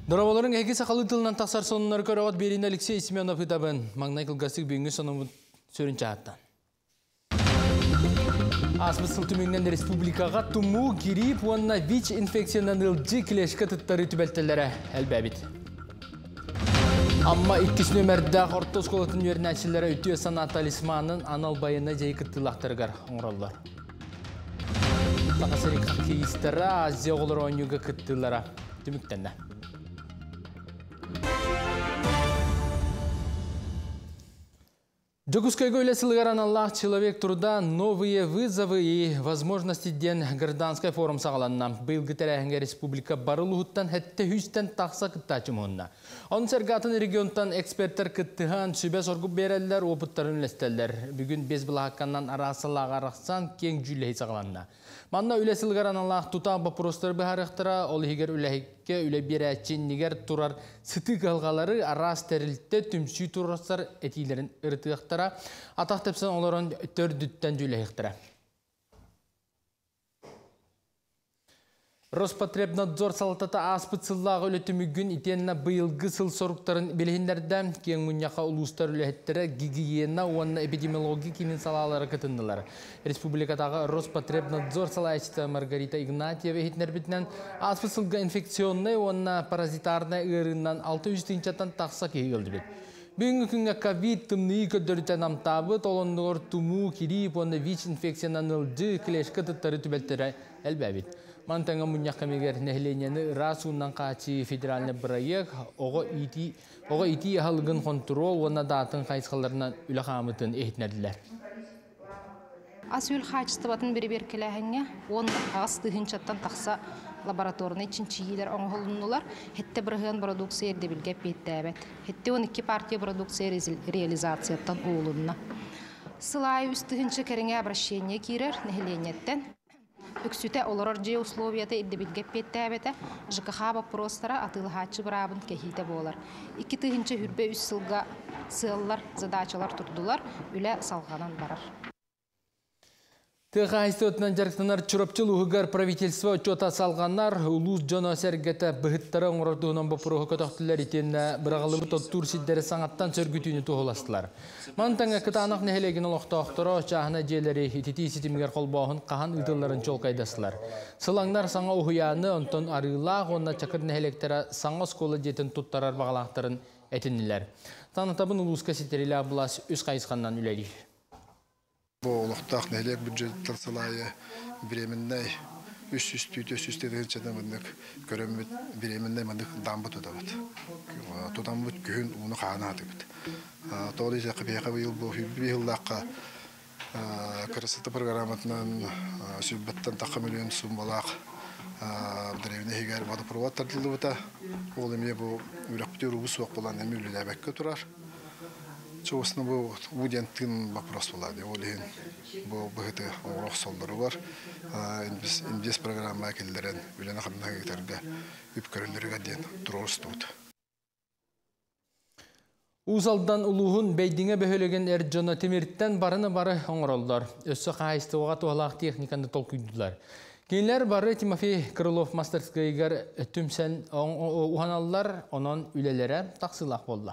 Дораболарын әйге сақалы тылынан тақсар сонынар көріғат берін Алексей Семенов ұтабын. Маңнай қылғастық бүйінгі сонымын сөрін чағаттан. Аспыз сылтымыңнен республикаға тұму, грип, онына ВИЧ инфекциянан ылжы кілешкі тұттары түбәлтілері әлбәбіт. Амма 2 нөмірді Қорты сколатын өрін әшілері өтіе сана талисманын анал байына жай күттілақтырғар оңыралар. Тақасырик кейістері Азия олар ойнуға күттілері түміктенді. Джокускайго үлесілгеран Аллах человек труда новые вызовы и возможности ден гражданской форум сағаланна. Был гітерәңге республика барылуғыттан әтті хүстен тақса күттачым онна. Он сәргатын регионтан эксперттер күттіған сүбе соргу берелер, опыттарын үлестелер. Бүгін без бұлаққаннан арасылаға рақсан кең жүлі сағаланна. Манна үлесілгеран Аллах тута бапростар бұхарықтыра, ол егер үләхекке үле берәтчен негер тұрар сытық алғалары арас тәрілтті түмсүй тұрастар әтейлерін ұртықтыра, атақ тәпсен оларын төрдіттен жүләхектіра. Роспотребнадзор салатата аспыцыллағы өлетімігін итенна бұйылғы сыл соруқтарын белгендерді кен мұнияқа ұлыстар өлеттері гигиена онына эпидемиологи кенін салалары кітінділер. Республикатағы Роспотребнадзор салайчыта Маргарита Игнатьева етнербітінен аспыцылға инфекционный онына паразитарны ұрыннан 600-тен тақса кейгілді бет. Бүгінгі күнгі ковид тымны көддөрітен амтабы толындығыр туму, кирип, онына ВИЧ инфекциянан ұлжы кілешкі тұттары түбәттері әлбәбет. Мантаңа мұнияқамегер нәхленені расуынан қачы федеральный проект оғы ити яғылғын контрол, оны датын қайсқаларынан үлі қамытын ехтінәділер. Ас өл қачыстыбатын бір-бір келәхіңе, он ағас тұхыншаттан тақса лабораторны için çiğler оңғылынулар, хетте бірген продукция ердебілге беттәбет. Хетте 12 партия продукция реализацияттан оғылынна. Сылай үстігінші кәріңе обращение кирер нәхленеттен. Үксүте олар же условията ердебілге беттәбеті, ЖКХ вопростара атылғачы бірабын кәхейті болар. 2 тыгынчы хүрбе үс сылға сыллар, задачалар тұрдылар, үлі салғанан барар. Тыға истотынан жарықтанар чүрапчыл ұғығар правительство отчета салғанар ұлыс жоно сәргеті бұғыттары оңырдығынан бұпырығы көтіқтілер етені бірағылығы тоттур сиддері саңаттан сөргітүйіні тұғыластылар. Мантаңа кытанық нәхелеген олықта оқтыры жағына желері ететі сетімгер қолбағын қаған ұйдыларын чол қайдасылар. Сылаңдар саңа ұғыяны онтон арылақ, онна чакыр нәхелектері саңа сколы жетін тұттарар бағалақтарын әтінілер. Танытабын ұлыс кәсетерілі абылас үз қайысқаннан үләді. Олықтақ нәлек бюджеттер салайы біременнәй үс-үстейден чәдіміндік көрімбіт біременнәй мындық дамбы тұдабыд. Тұдамбыт күйін ұны қағына атыбыд. Тоғды есе қыпияқа бұйыл бұл үйілдаққа көрісіті программатынан сүббеттен тақы миллион сұмбалақ дәревіне егер бады проват тартылды бұта. Ол еме бұл үрәктер ұбыс оқ болан әмі үлі әбәкке тұрар. Çoğusunu bu udentin вопрос oldu. Olin bu bahçe oğlak solları var. İndiyes programı akılların bilen akımdan gitarga üpkörünleri gadyen dururuz tut. Uzaldan uluğun beydine behölegen Erjona Temir'ten barını barı oңыралдар. Össü қайысты оға туғалақ техниканы толкүйділер. Кейінлер бары Тимофей Крылов мастерскайгар түмсен уғаналар, onun үлелері тақсылақ болды.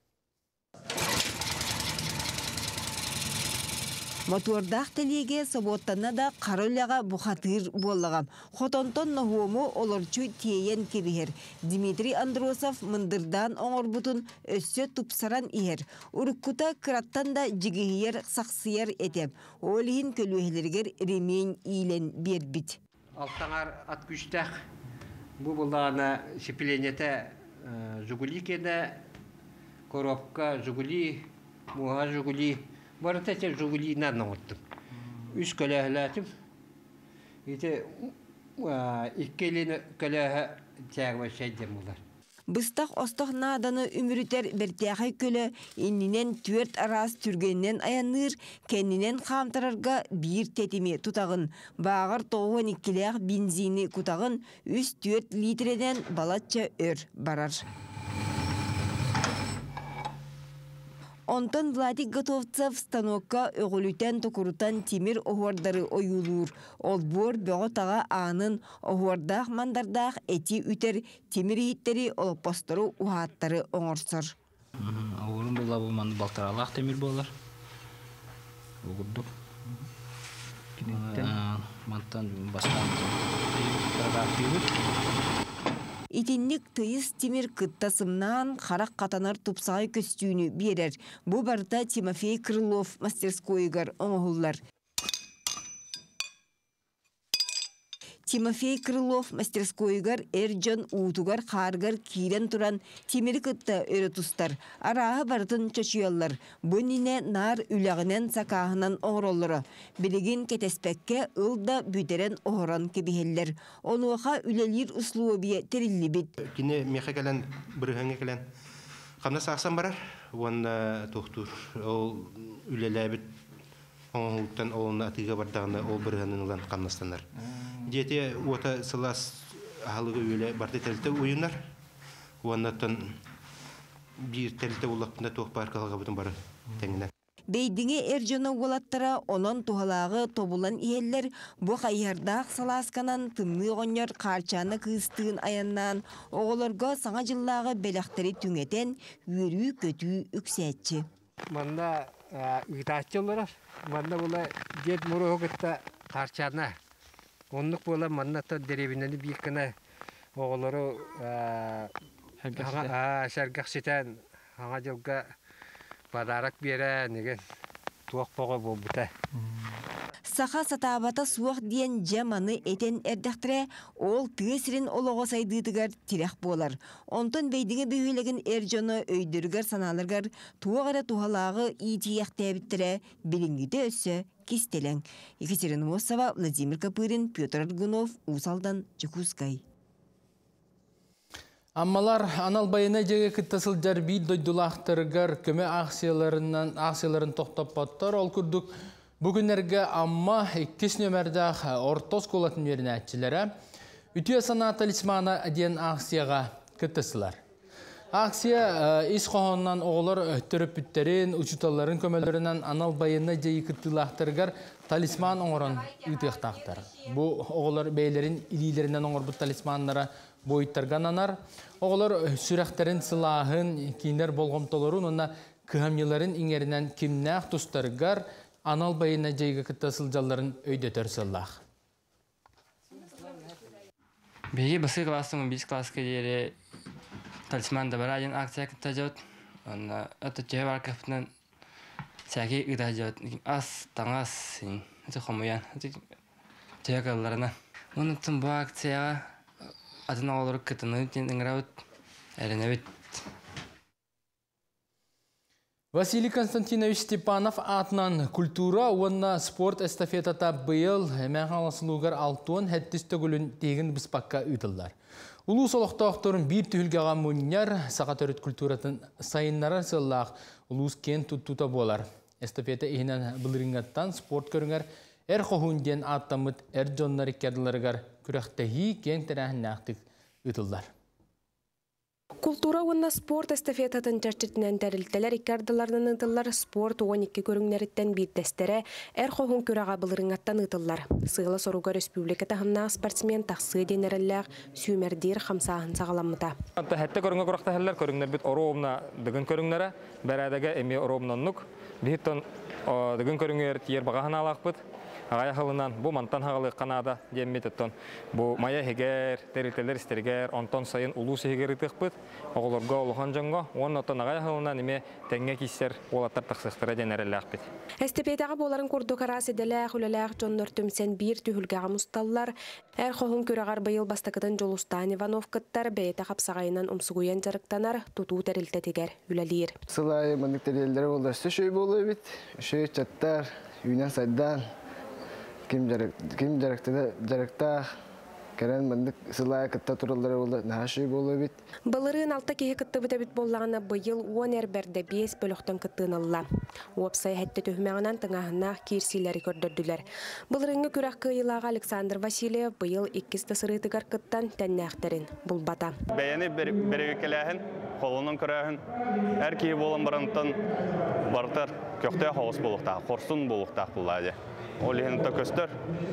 Мотордақ телеге соботтана да қарыляға бұқатыр болығам. Хотонтон нахуому оларчу тиен кебігер. Дмитрий Андросов мындырдан оңыр бұтын өссө тұпсаран иер. Уруккута кыраттан да жігігер сақсияр етем. Олейін көлуелергер ремень ийлен бербіт. Алтаңар ат күштәқ бұл бұлдағына шепеленеті Жигули кені, коробка Жигули, муға Жигули. Барыта те Жигулинан оттым. Үш көләһләтим. Ите иккелені көләһә тәгә шәйдем булар. Быстақ остық наданы үмірітер бертяқай көлі иннинен түрт арас түргеннен аяныр, кәнінен қамтырарға бір тетіме тұтағын. Бағыр 92 бензини күтағын 3-4 литреден балатча өр барар. Онтон Владик Готовцев станокка ögülüten токурутан тимир оғуардары ойулур. Ол бор бөғотаға анын оғуардақ мандардақ эти ütер тимир иттери олоппостору ухаттары оңорсор. Оғырын болла бұл манды балтаралақ темир болар. Оғырдық. Мантан бастан Итинник тыйыз тимир кыттасымнан харак катанар тупсағай көстүүнү берер. Бу барда Тимофей Крылов мастерскойгар оңоһуллар. Тимофей Крылов мастерскойгар эржон уутугар харгар кирен туран тимир кытта өрөтустар. Арағы бартын чочуяллар. Бұнине нар үләгінен сакаһынан оңроллары. Билигин кетеспекке ылда бүтерен оғыран кебихеллер. Онуаха үлелер услуобия терилли бит. Кине меха келен, бұрығанға келен. Қамна сақсан барар, онна тоқтур. Ол үлеләбіт оңғылттан олына атыға бардағында ол бұрығаныңлан қамнастанар. Дете ота сылас халығы үле барды тәлті ойынар. Оннаттан бір тәлті олақпында тоқ бар қалға бұтын бары тәңінен. Бейдіңе әржөні олаттара онон тухалағы тобулан иеллер бұ қайырдақ саласканан тымны ғонер қарчаны кыстығын аяннан оғыларға саңа жыллағы белақтары түңетен өрі көтü үксәтчі. Манда ұйтатчы олар. Манда бұла дед мұры оғытта қарчаны. Онлық бола маннатта деревинені бейкіні оғылары шәргақ сетен аңа жылға бадарак бере неген туақ боға бол бұта. Саха сатабата суақ диен жаманы этен әрдәқтірі ол түйесірін олығы сайдыдығар тирек болар. Онтон бейдіңе бүйілеген әржоны өйдіргер саналыргар туағара тухалағы итияқтәбіттірі білінгіде өсі кистелен. Екатерина Мосова, Владимир Капырин, Петр Аргунов, Усалдан, Чекускай. Аммалар аналбайына жеге кыттасыл жарби дойдулақтыргар көмі ақсияларын тоқтап баттар. Ол күрдік бүгінерге амма 2 нөмірдақ ортос колатын верін әтчілері үтіе сана талисмана әден ақсияға кыттасылар. Акция ис қоғаннан оғылар өттіріп бүттерін, ұчыталарын көмелерінен аналбайына жеге кыттылақтыргар талисман оңырын үтіқтақтар. Бұл оғылар бейлерін илилерінен оңыр бұл талисманлары бойыттарған анар. Оғылар сүрәқтерін сылағын кейінер болғымтолырын, онна күйамелерін еңерінен кемнәқ тұстарғар анал байына жайға кыттасыл жалларын өйдетер сыллақ. Беги басы классың, біз классқа дері талисманда бар один акция кытта жауд. Өті жай бар көптінен сәке үді жауд. Ас, таңас, өті қомыян, өті жай қаларына. Оны түн бұл акцияға атын олар кытыны өтініңірәуд, әрінәуд. Василий Константинович Степанов атынан культура онна спорт эстафетата быйыл мәғаласылуғар алтуын әттісті күлін тегін бұспаққа үтілдер. Улус олықтақтырын бір түхілгеға мұнияр сағат өрет культуратын сайынлары сыллақ улус кен тұттута болар. Эстафета ехінен бұлырыңаттан спорт көріңер әр қоғынден аттамыт әр жонлары кәділерігер күрәқтәхи кен тәрәхін нәқтік үтілдер. Культура онна спорт эстафетатын жарчытынан тәрілтелер иккардыларынан ытылар спорт 12 көріңнеріттен бейттестері әр қоғын көраға бұлырыңаттан ытылар. Сығылы соруға республика тағымна спортсмен тақсы денерілләғ сүймердер қамсағын сағаламыта. Хәтті көріңі құрақтағылар көріңнер біт оруымна дүгін көріңнері бәрәдігі әме оруымнаннық. Бейттен дүгін көріңер тиер бағағын алақ бұд. Ағай қылынан бұл мантан қағылы қанада деммететтен. Бұл мая хегер, тәрілтелер істергер, онтон сайын ұлу сегер итық бұд. Оғылырға олуған жаңға, оның оттан ағай қылынан еме тәңге кейсер олаттар тақсықтыра денерелі ақпет. Әстепейдағы боларын көрді қарас еделәқ, үлеләқ жоннор төмсен бір түйілгіға мұсталлар. Әр қоғын көрағар байыл бастақыдың жолустан Иванов кыттар бәйті қапсағайынан ұмсығуян жарықтанар, тұту тәрілтетігер үлелер. Сылай мандық тәрелдері болды сөшөй болу бит, үшөй чаттар, үйнен сайдан. Kim jarakta Kerен mındık sılaya kıtta turulları oldu. Naşı bolu bit. Балырын алта кеһе кытты бит боллагына быйыл 10 эрберде 5 бөлөктөн кыттыналла. Уопсай хәтте төһмәгенән тыңаһына кирсиләре көрдөрдүләр. Былырыңгы күрәк кыйлага Александр Васильев быйыл 2 тасырытыгар кыттан тәннәхтерин булбата. Бәяне берекеләһен, колунun көрәһен, һәр ки болын барынтын бартыр көктә хавыз булыкта, корсун булыкта булады. Ол һәнтә көстөр.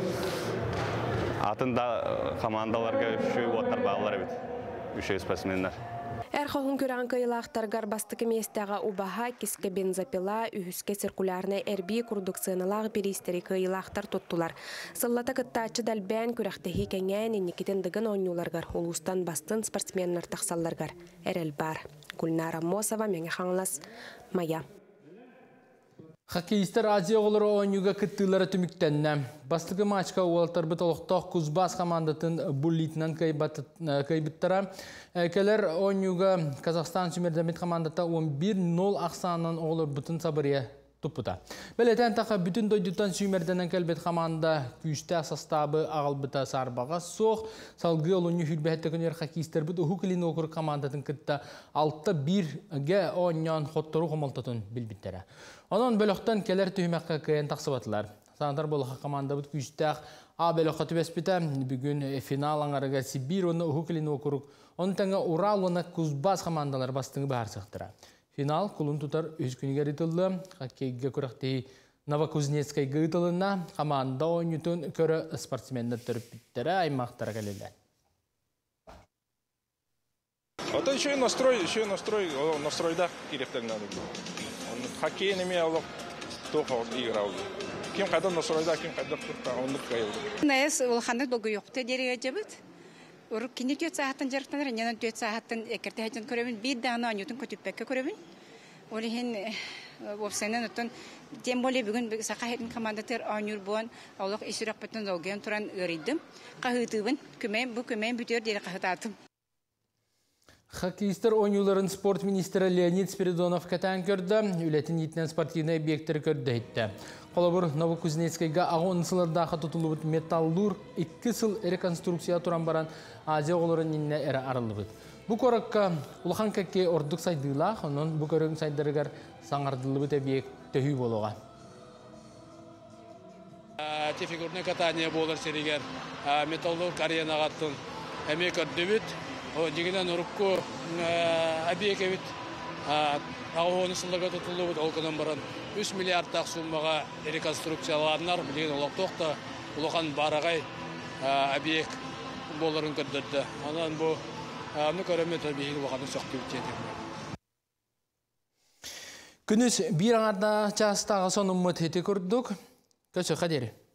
Атында командаларга үшү отар балалар бит. Үшү спортсменнер. Әрхоғын көрән кыйлақтаргар бастықы местаға убаха кеске бензопила, үхіске циркулярны әрби курдуксыналағы перистері кыйлақтар тұттылар. Сыллата кыттачы дәлбән көрәқтіхи кәңән енекетін дығын ойнуларғар, улустан бастын спортсменнер тақсалларғар. Әрел бар. Гүлнара Мосова, Меңе Хаңлас, Мая. Хоккеистер Азия олары ойнуға кыттылары түміктенне. Бастығы матчқа уалтар бұталықтақ Кузбас командатын бұллитінен кайбыттара. Кәлер ойнуға Казахстан Сүмердемет командата 11-0 ақсанын олар бұтын сабырия тұппыта. Бәлетен тақа бүтін дойдутан Сүмерденен кәлбет команда күйісті состабы ағалбыта сарбаға соқ. Салғы олыны хүлбәхетті күнер хоккеистер бұт ұхықылин оқыр командатын кытта 6-1-ге ойнан қоттыру қомалтатын білбіттері. Onun bölükten keler tühmekka kıyan taqsıbatlar. Sanatlar boluqa komanda bud küstaq A bölükka tübespita bugün final angarıga Sibir onu uhuklini okuruk. Onun tanga Ural onu Kuzbaz komandalar bastığını bahar sıqtıra. Final kulun tutar 3 günüge ritıldı. Hakkeyge kurakteyi Novokузнецкай gıtılına komanda oynutun körü sportsmenler törüp bittere aymaqtara kaliller. Это еще и настройда керектер надо. Хоккей не имел только играл. Кем когда настройда, кем когда он не кайыл. Нас улханат богу юхте дереге жабыт. Урук кине төт сааттан жарыктан, нянан төт сааттан экерте хаҗан көрөбүн, бир дана анютун көтүппекке көрөбүн. Олихин вовсенен оттон тем более бүгүн сакахетин командатер анюр буан Аллах исиракпаттан доген туран өридим. Кахытыбын, көмөм бүтөр дере кахытатым. Хоккеистер oyuncuların sport ministri Leonid Spiridonov katan gördü. Ületin yitinen sportivne obyektleri gördü hitte. Kolabur Novokузнецкайга ağın sılırdağı tutulup metallur 2 yıl rekonstruksiya turan baran Azia oğulların inne ere arılıbıd. Bu korakka ulağan kakke orduk saydığıla, onun bu korun saydırıgar sanardılыбыд obiyekt töhü boluğa. Тефигурный катание болар серигер металлург аренагаттын эме көрдөбүт. Дегенен урукку объективит агоны сылларга тутулубут олконон баран 3 миллиардтак суммага реконструкцияланар деген олоктокта улахан барагай объект боларын көрдөрдү. Анан бу аны көрөмөт объект улаханы соктубут. Күнүс бир аңарда частагы сонун мөтети көрдүк. Көчө кадери.